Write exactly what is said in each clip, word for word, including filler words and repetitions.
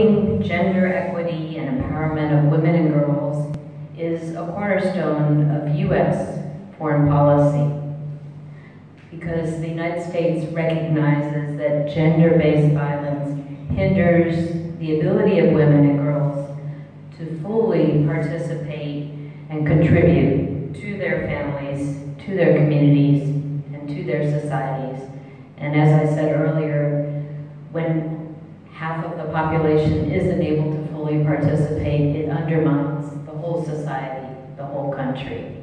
promoting gender equity and empowerment of women and girls is a cornerstone of U S foreign policy, because the United States recognizes that gender-based violence hinders the ability of women and girls to fully participate and contribute to their families, to their communities, and to their societies. And as I said earlier, when half of the population isn't able to fully participate, it undermines the whole society, the whole country.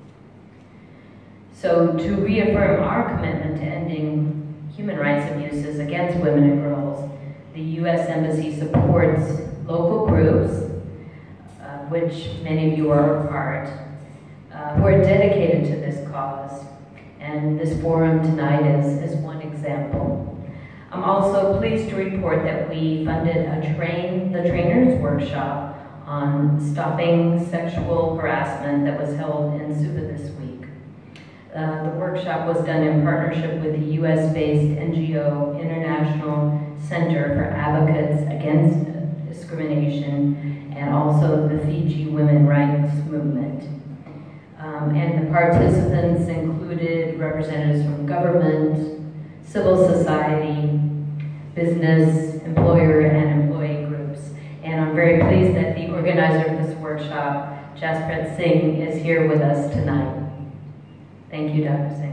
So to reaffirm our commitment to ending human rights abuses against women and girls, the U S Embassy supports local groups, uh, which many of you are a part, uh, who are dedicated to this cause. And this forum tonight is, is one example. I'm also pleased to report that we funded a train, the trainers workshop on stopping sexual harassment that was held in Suva this week. Uh, the workshop was done in partnership with the U S-based N G O International Center for Advocates Against Discrimination and also the Fiji Women's Rights Movement. Um, and the participants included representatives from government, civil society, business, employer, and employee groups. And I'm very pleased that the organizer of this workshop, Judith Beth Cefkin, is here with us tonight. Thank you, Doctor Singh.